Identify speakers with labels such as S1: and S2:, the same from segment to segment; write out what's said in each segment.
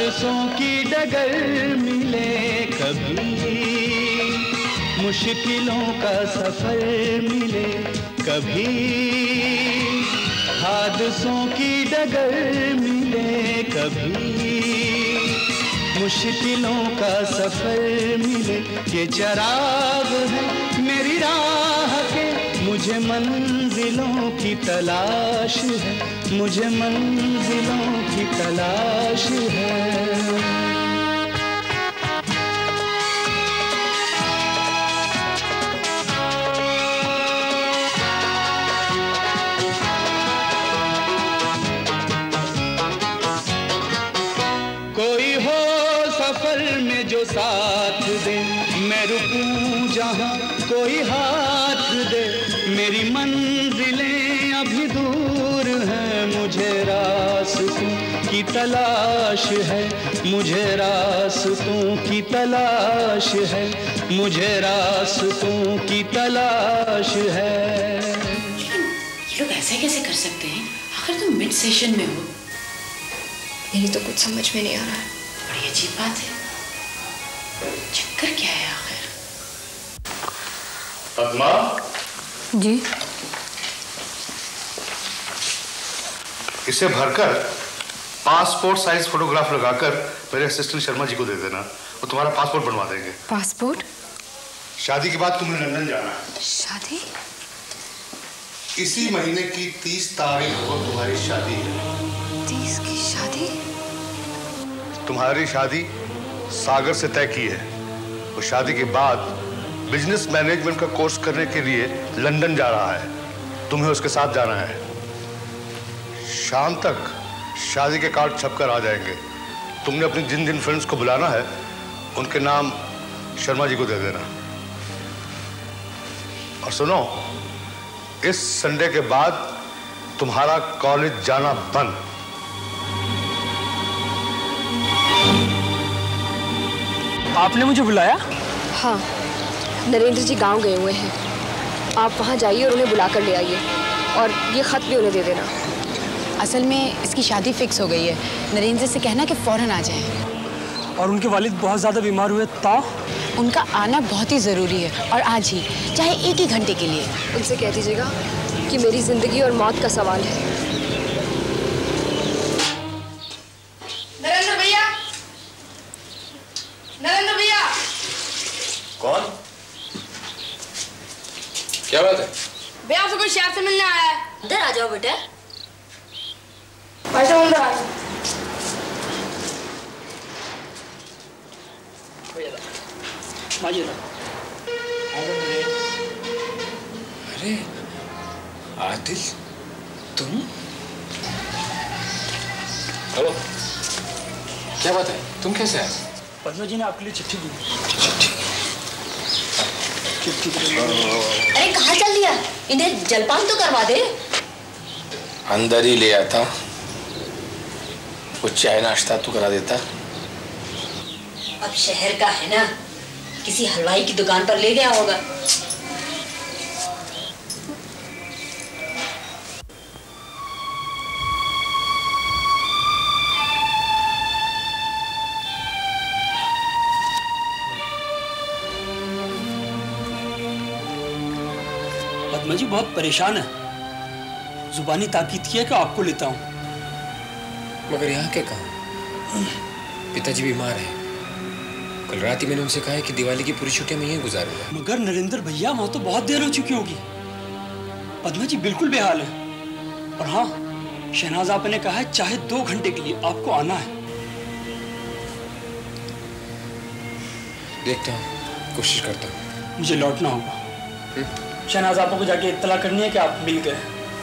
S1: हादसों की डगर मिले कभी, मुश्किलों का सफर मिले कभी, हादसों की डगर मिले कभी, मुश्किलों का सफर मिले। ये चराग है मेरी राह के, मुझे मंजिलों की तलाश है, मुझे मंजिलों की तलाश है। साथ दे मैं रुकूं जहां कोई हाथ दे, मेरी मंजिलें अभी दूर हैं, मुझे रास्तों की तलाश है, मुझे रास्तों की तलाश है, मुझे रास्तों की तलाश है।
S2: लेकिन ये लोग ऐसे कैसे कर सकते हैं? आखिर तुम मिड सेशन में हो।
S3: मेरी तो कुछ समझ में नहीं आ रहा है।
S2: बड़ी अजीब बात है, चक्कर क्या है आखिर?
S4: पद्मा
S3: जी,
S4: इसे भरकर पासपोर्ट साइज फोटोग्राफ लगाकर मेरे असिस्टेंट शर्मा जी को दे देना, वो तुम्हारा पासपोर्ट बनवा देंगे।
S3: पासपोर्ट?
S4: शादी के बाद तुम्हें लंदन जाना है।
S3: शादी?
S4: इसी महीने की 30 तारीख को तुम्हारी शादी है।
S3: 30 की शादी?
S4: तुम्हारी शादी सागर से तय की है। वो शादी के बाद बिजनेस मैनेजमेंट का कोर्स करने के लिए लंदन जा रहा है, तुम्हें उसके साथ जाना है। शाम तक शादी के कार्ड छपकर आ जाएंगे। तुमने अपनी जिन जिन फ्रेंड्स को बुलाना है उनके नाम शर्मा जी को दे देना। और सुनो, इस संडे के बाद तुम्हारा कॉलेज जाना बंद।
S5: आपने मुझे बुलाया?
S3: हाँ, नरेंद्र जी गांव गए हुए हैं, आप वहाँ जाइए और उन्हें बुला कर ले आइए, और ये खत भी उन्हें दे देना।
S2: असल में इसकी शादी फिक्स हो गई है, नरेंद्र से कहना कि फौरन आ जाएं।
S5: और उनके वालिद बहुत ज़्यादा बीमार हुए तो?
S2: उनका आना बहुत ही ज़रूरी है, और आज ही, चाहे 1 ही घंटे के लिए।
S3: उनसे कह दीजिएगा कि मेरी जिंदगी और मौत का सवाल है।
S6: नरेंद्र भैया, नरेंद्र भैया।
S7: कौन? क्या बात है?
S6: भैया से कोई शहर से मिलने आया है।
S3: इधर आ जाओ बेटा।
S6: भाई साहब अंदर आ जाओ।
S7: अरे आदिल, तुम? हेलो, क्या बात है? तुम कैसे आए?
S5: पद्मा जी ने आपके लिए चिट्ठी दी।
S3: अरे कहाँ चल दिया? इन्हें जलपान तो करवा दे।
S7: अंदर ही ले आता, कुछ चाय नाश्ता तो करा देता।
S3: अब शहर का है ना, किसी हलवाई की दुकान पर ले गया होगा।
S5: पद्मा जी बहुत परेशान है, जुबानी ताकीद की है कि आपको लेता हूँ।
S8: मगर यहाँ के कहाँ? पिताजी बीमार हैं। कल रात ही मैंने उनसे कहा है कि दिवाली की पूरी छुट्टियां मैं यहीं गुजारूंगा।
S5: मगर नरेंद्र भैया, वहां तो बहुत देर हो चुकी होगी। पद्मा जी बिल्कुल बेहाल है। और हाँ, शहनाज आपा ने कहा है चाहे 2 घंटे के लिए आपको आना है।
S8: देखता हूँ, कोशिश करता हूँ।
S5: मुझे लौटना होगा। शहनाज आपा को जाके इत्तला करनी है कि आप मिल गए।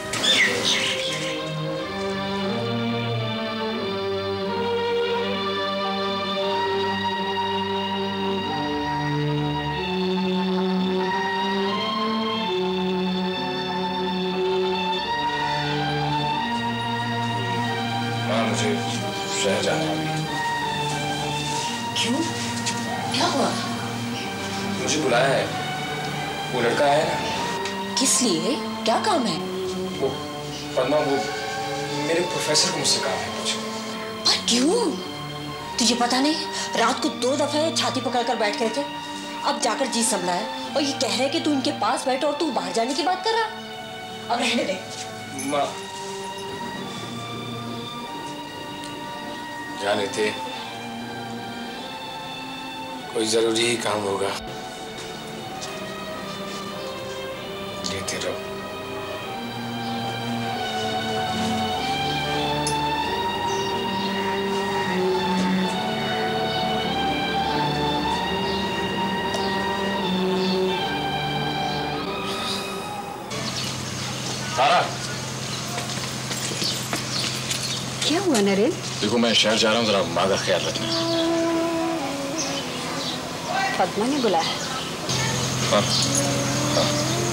S7: मुझे शहर जाना है।
S3: क्यों? क्या हुआ?
S7: मुझे बुलाया है, वो लड़का है ना।
S3: किस लिए? क्या काम है?
S7: वो पद्मा, वो मेरे प्रोफेसर को मुझसे काम है कुछ।
S3: पर क्यों?
S9: तुझे पता नहीं, रात को 2 दफे छाती पकड़कर बैठ गए थे। अब जाकर जी संभला है और ये कह रहे कि तू इनके पास बैठ और तू बाहर जाने की बात कर रहा। अब रहने दे।
S8: माँ जाने थे, कोई जरूरी ही काम होगा, लेते रहो।
S7: तारा,
S2: क्या हुआ नरेन?
S7: देखो मैं शहर जा रहा हूँ, जरा माँ का ख्याल रखना।
S2: पद्मा ने बुलाया है।
S7: हाँ, हाँ।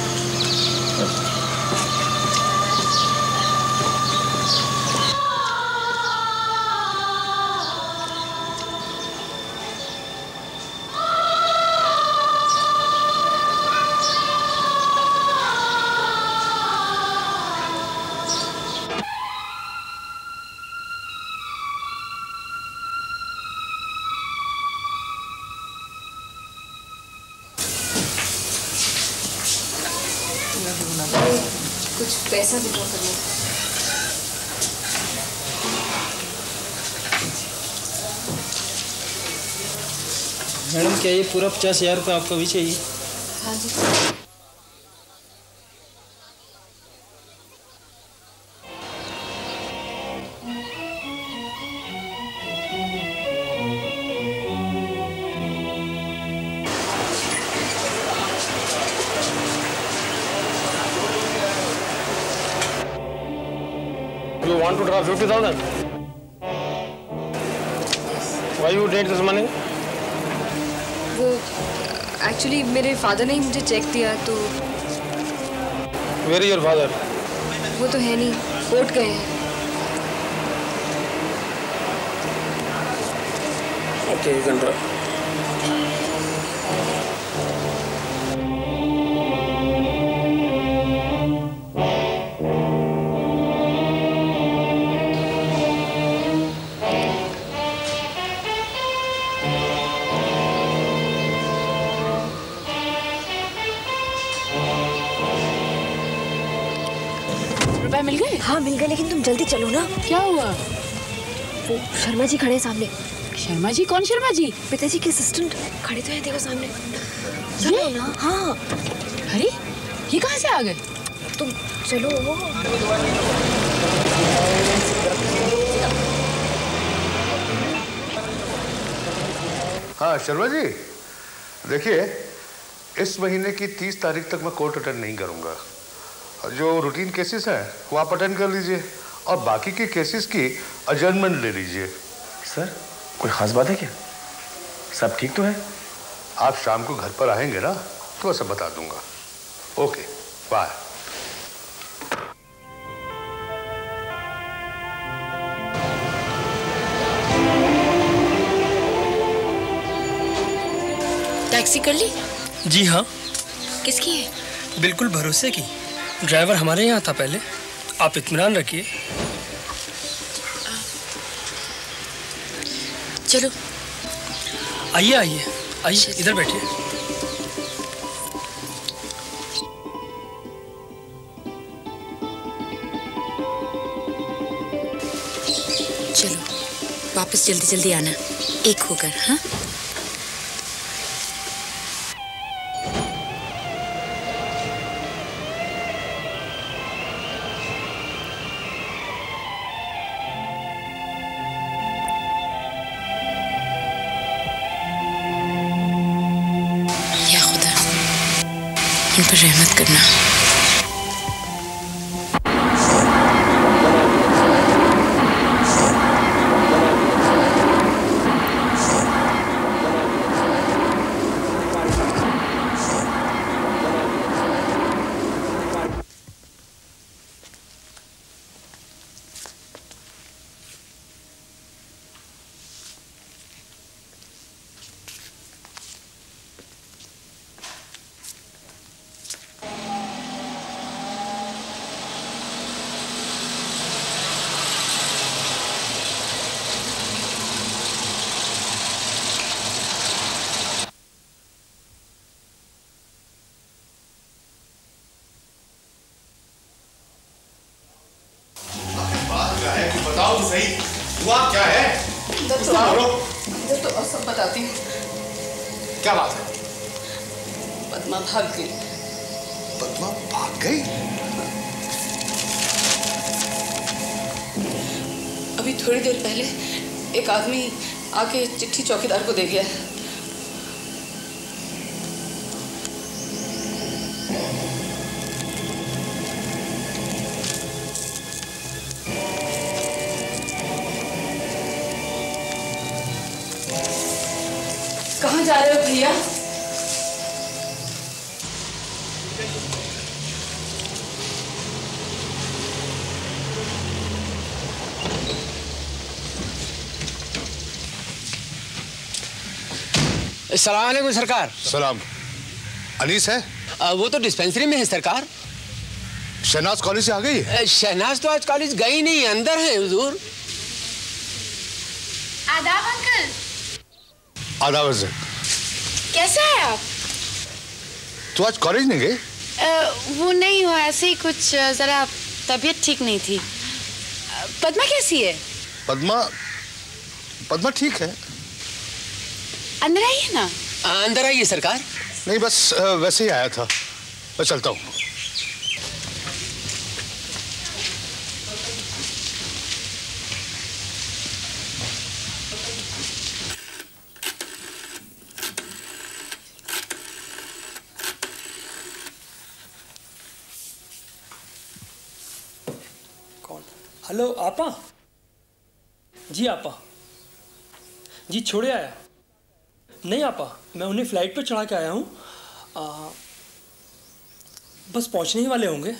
S3: कुछ पैसा विड्रॉ करना।
S10: मैडम क्या ये पूरा 50,000 रुपये आपको भी चाहिए?
S3: हाँ जी।
S10: You want to draw 50,000? Why you need this money?
S3: वो एक्चुअली मेरे फादर ने ही मुझे चेक दिया तो।
S10: Where is your father?
S3: वो तो है नहीं, कोर्ट गए हैं।
S10: Okay, you can draw.
S2: रुपए मिल गए?
S3: हाँ मिल गए, लेकिन तुम जल्दी चलो ना।
S2: क्या हुआ?
S3: वो शर्मा जी खड़े हैं सामने।
S2: शर्मा जी? कौन शर्मा जी?
S3: पिताजी के असिस्टेंट खड़े तो हैं, देखो सामने। चलो ना। हाँ।
S2: अरे ये कहाँ से आ गए?
S3: तुम चलो।
S4: हाँ शर्मा जी, देखिए इस महीने की 30 तारीख तक मैं कोर्ट अटेंड नहीं करूंगा। जो रूटीन केसेस हैं वो आप अटेंड कर लीजिए और बाकी के केसेस की अजर्नमेंट ले लीजिए।
S7: सर कोई खास बात है क्या? सब ठीक तो है?
S4: आप शाम को घर पर आएंगे ना तो मैं सब बता दूंगा। Okay bye.
S2: टैक्सी कर ली?
S5: जी हाँ।
S2: किसकी है?
S5: बिल्कुल भरोसे की। ड्राइवर हमारे यहाँ था पहले, आप इत्मीनान रखिए।
S2: चलो
S5: आइए आइए आइए, इधर बैठिए।
S2: चलो वापस जल्दी जल्दी आना, एक होकर। हाँ इन पर रहमत करना।
S6: बताती हूँ।
S4: क्या बात है?
S6: पद्मा भाग गई।
S4: पद्मा भाग गई?
S6: अभी थोड़ी देर पहले एक आदमी आके चिट्ठी चौकीदार को दे गया है। कहाँ जा रहे हो भैया?
S8: अस्सलाम वालेकुम सरकार।
S4: सलाम। अनीस है?
S8: वो तो डिस्पेंसरी में है सरकार।
S4: शहनाज कॉलेज से आ गई है?
S8: शहनाज तो आज कॉलेज गई नहीं, अंदर है हुजूर।
S2: आदाब अंकल।
S4: आदाब अज़र।
S2: कैसे हैं आप?
S4: तू आज कॉलेज नहीं गई?
S2: वो नहीं हुआ, ऐसे ही कुछ जरा तबीयत ठीक नहीं थी। पद्मा कैसी है?
S4: पद्मा ठीक है।
S2: अंदर आइए ना।
S8: अंदर आइए सरकार।
S4: नहीं बस वैसे ही आया था, मैं चलता हूँ।
S5: कौन? हेलो आपा जी। आपा जी छोड़े आया? नहीं आपा, मैं उन्हें फ्लाइट पर चढ़ा के आया हूँ। बस पहुँचने ही वाले होंगे।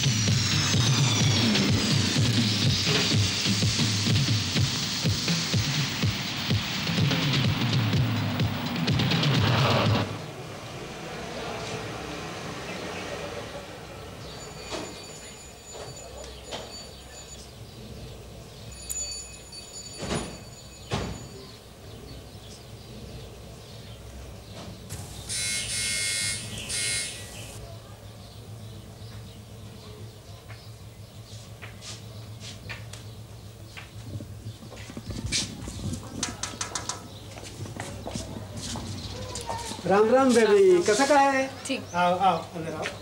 S10: राम राम बेबी, कसं काय?
S2: ठीक।
S10: आओ आओ अंदर आओ।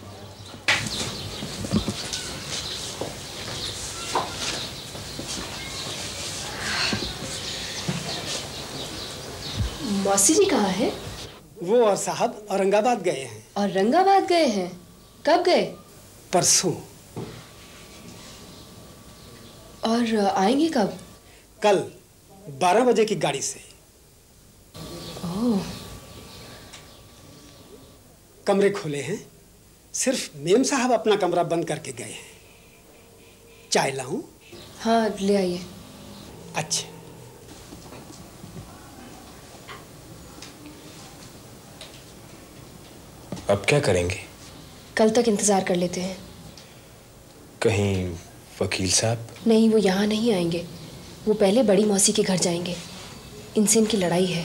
S3: मौसी जी कहाँ है?
S10: वो और साहब औरंगाबाद गए हैं।
S3: औरंगाबाद गए हैं? कब गए?
S10: परसों।
S3: और आएंगे कब?
S10: कल 12 बजे की गाड़ी से।
S3: ओह।
S10: कमरे खोले हैं, सिर्फ मेम साहब अपना कमरा बंद करके गए हैं। चाय लाऊं?
S3: हाँ ले आइए।
S10: अच्छा।
S8: अब क्या करेंगे?
S3: कल तक इंतजार कर लेते हैं।
S8: कहीं वकील साहब?
S3: नहीं, वो यहाँ नहीं आएंगे। वो पहले बड़ी मौसी के घर जाएंगे, इनसे इनकी लड़ाई है।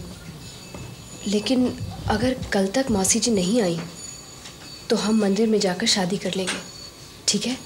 S3: लेकिन अगर कल तक मौसी जी नहीं आई तो हम मंदिर में जाकर शादी कर लेंगे, ठीक है?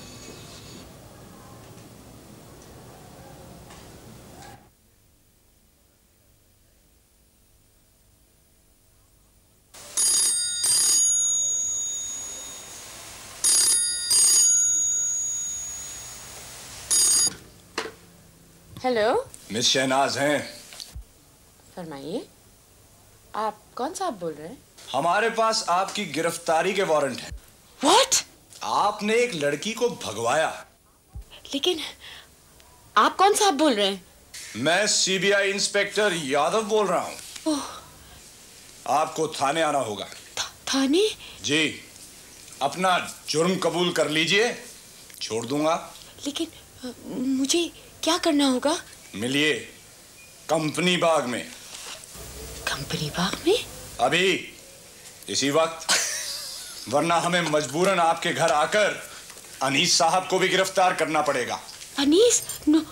S2: हेलो।
S7: मिस शहनाज हैं?
S2: फरमाइए, आप कौन साहब बोल रहे हैं?
S7: हमारे पास आपकी गिरफ्तारी के वारंट हैं।
S2: What?
S7: आपने एक लड़की को भगवाया।
S2: लेकिन आप कौन साहब बोल रहे हैं?
S7: मैं सीबीआई इंस्पेक्टर यादव बोल रहा हूँ। आपको थाने आना होगा।
S2: थाने?
S7: जी, अपना जुर्म कबूल कर लीजिए, छोड़ दूंगा।
S2: लेकिन मुझे क्या करना होगा?
S7: मिलिए कंपनी बाग में।
S2: कंपनी बाग में?
S7: अभी इसी वक्त, वरना हमें मजबूरन आपके घर आकर अनीस साहब को भी गिरफ्तार करना पड़ेगा।
S2: अनीस? नो।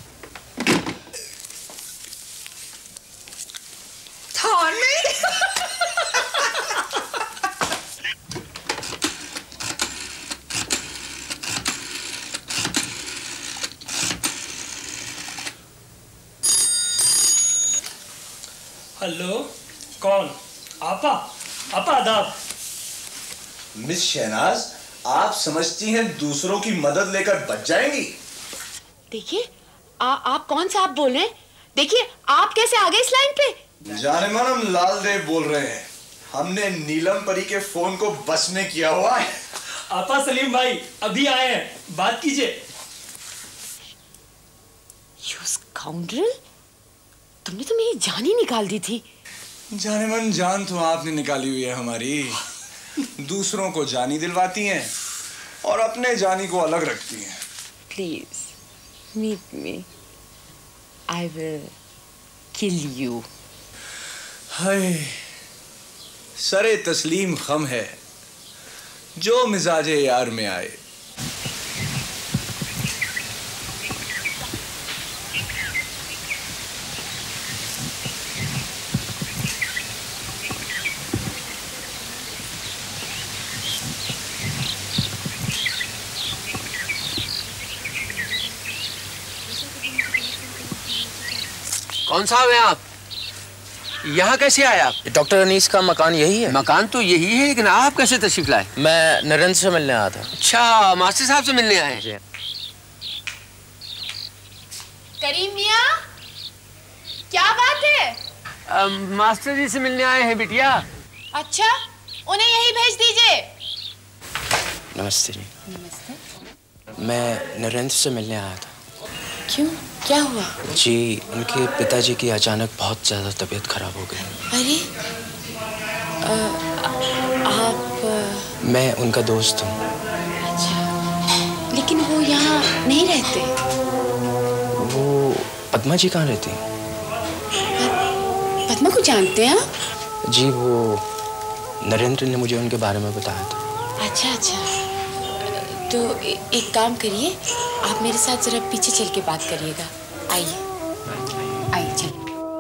S2: थाने?
S5: हेलो, कौन? आपा? आपा आदाब।
S7: मिस शहनाज, आप समझती हैं दूसरों की मदद लेकर बच जाएंगी?
S2: देखिए, आप कौन सा आप बोल रहे हैं? देखिए, आप कैसे आ गए इस लाइन पे?
S7: जाने मन हम लाल देव बोल रहे हैं। हमने नीलम परी के फोन को बस में किया हुआ है।
S5: आपा सलीम भाई अभी आए हैं, बात कीजिए।
S2: You scoundrel! तुमने तो मेरी जान ही निकाल दी थी।
S7: जाने मन जान तो आपने निकाली हुई है हमारी। दूसरों को जानी दिलवाती हैं और अपने जानी को अलग रखती हैं।
S2: Please, meet me. I will kill you.
S7: हाय, सरे तस्लीम खम है जो मिजाजे यार में आए।
S8: कौन साहब हैं आप? यहाँ कैसे आए आप?
S11: डॉक्टर अनीस का मकान यही है।
S8: मकान तो यही है, लेकिन आप कैसे तशरीफ लाए?
S11: मैं नरेंद्र से मिलने आया था।
S8: अच्छा, मास्टर साहब से मिलने आए हैं।
S2: करीम मियाँ, क्या बात है?
S8: मास्टर जी से मिलने आए हैं बिटिया।
S2: अच्छा, उन्हें यही भेज दीजिए।
S11: नमस्ते जी।
S2: नमस्ते।
S11: मैं नरेंद्र से मिलने आया था।
S2: क्यों, क्या हुआ?
S11: जी, उनके पिताजी की अचानक बहुत ज़्यादा तबीयत खराब हो गई।
S2: अरे, आप?
S11: मैं उनका दोस्त हूँ।
S2: अच्छा, लेकिन वो यहाँ नहीं रहते।
S11: वो पद्मा जी कहाँ रहती?
S2: पद्मा को जानते हैं आप?
S11: जी, वो नरेंद्र ने मुझे उनके बारे में बताया था।
S2: अच्छा अच्छा, तो एक काम करिए, आप मेरे साथ जरा पीछे चल के बात करिएगा। आइए आइए, चलिए।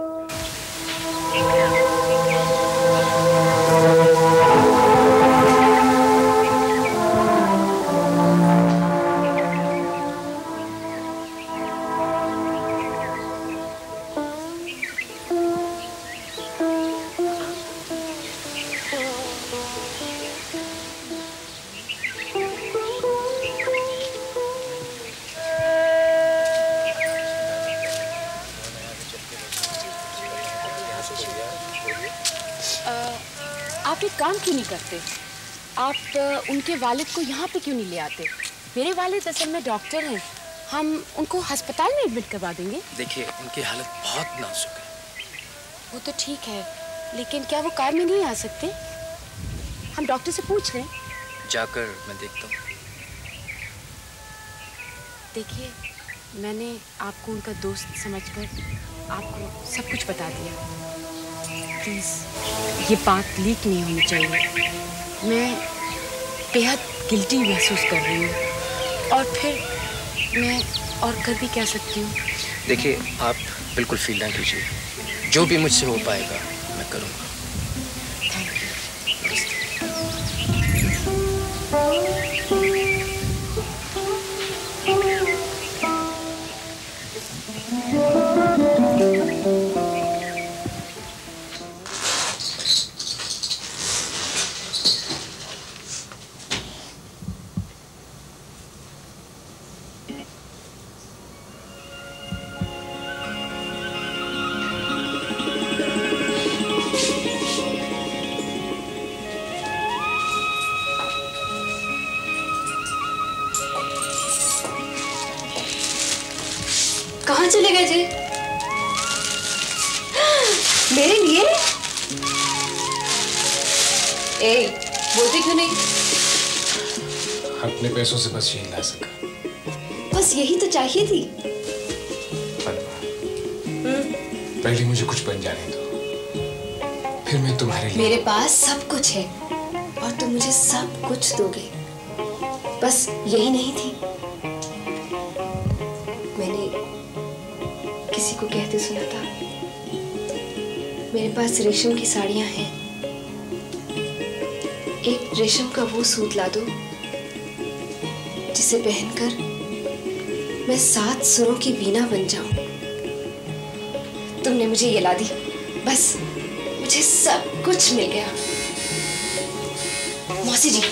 S2: आप एक काम क्यों नहीं करते? आप उनके वालिद को यहाँ पे क्यों नहीं ले आते? मेरे वालिद असल में डॉक्टर हैं, हम उनको अस्पताल में एडमिट करवा देंगे।
S11: देखिए, उनकी हालत बहुत नाजुक है।
S2: वो तो ठीक है, लेकिन क्या वो कार में नहीं आ सकते? हम डॉक्टर से पूछ लें।
S11: जाकर मैं देखता हूँ।
S2: देखिए, मैंने आपको उनका दोस्त समझकर आपको सब कुछ बता दिया। प्लीज़, ये बात लीक नहीं होनी चाहिए। मैं बेहद गिल्टी महसूस कर रही हूँ, और फिर मैं और कर भी क्या सकती हूँ?
S11: देखिए, आप बिल्कुल फील ना कीजिए, जो भी मुझसे हो पाएगा मैं करूँगा।
S3: कहाँ चले गए जी? मेरे लिए? ए, बोलते क्यों नहीं?
S8: अपने पैसों से बस यही ला सका।
S3: बस यही तो चाहिए थी।
S8: पहले मुझे कुछ बन जाने दो, फिर मैं तुम्हारे लिए।
S3: मेरे पास सब कुछ है और तुम मुझे सब कुछ दोगे। बस यही नहीं थी? मैंने किसी को कहते सुना था, मेरे पास रेशम की साड़ियां हैं, एक रेशम का वो सूट ला दो जिसे पहनकर मैं 7 सुरों की वीणा बन जाऊं। तुमने मुझे ये ला दी, बस मुझे सब कुछ मिल गया। मौसी जी,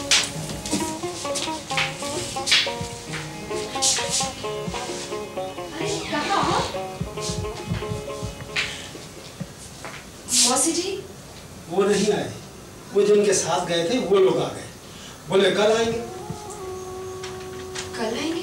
S3: मौसी जी
S10: वो नहीं आए, वो जिनके साथ गए थे वो लोग आ गए, बोले कल आएंगे।
S3: कल आएंगे?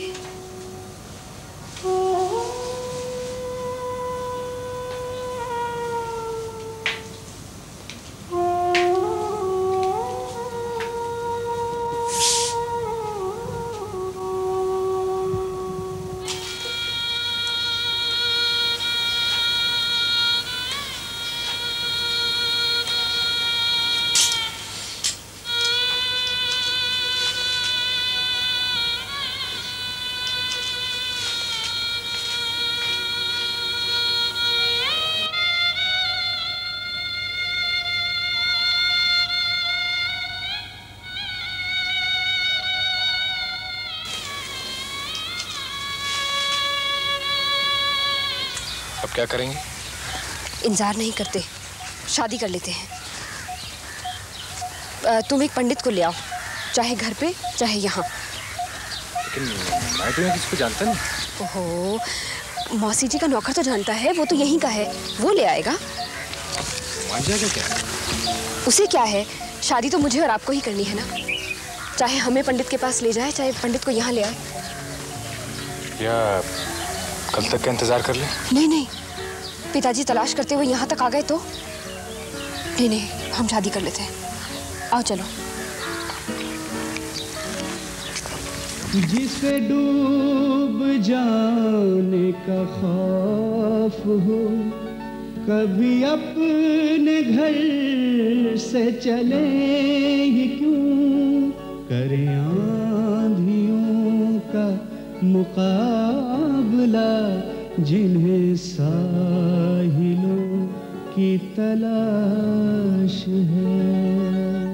S8: अब क्या करेंगे?
S3: इंतजार नहीं करते, शादी कर लेते हैं। तुम एक पंडित को ले आओ, चाहे घर पे चाहे यहाँ।
S8: लेकिन मैं तो यहाँ किसी को जानता नहीं।
S3: ओहो, मौसी जी का नौकर तो जानता है, वो तो यहीं का है, वो ले आएगा।
S8: मान जाएगा क्या?
S3: उसे क्या है, शादी तो मुझे और आपको ही करनी है ना। चाहे हमें पंडित के पास ले जाए, चाहे पंडित को यहाँ ले आए।
S8: या कल तक का इंतजार कर ले?
S3: नहीं नहीं, पिताजी तलाश करते हुए यहाँ तक आ गए तो नहीं नहीं, हम शादी कर लेते हैं। आओ चलो।
S1: जिस पे डूब जाने का खौफ हो, कभी अपने घर से चले ही क्यों, करे आंधियों का मुकाबला, जिन्हें साहिलों की तलाश है।